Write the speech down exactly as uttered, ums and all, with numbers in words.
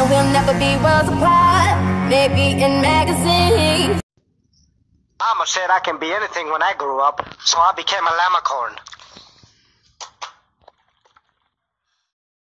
and we'll never be worlds apart. Maybe in magazines. Mama said I can be anything when I grew up, so I became a llamacorn.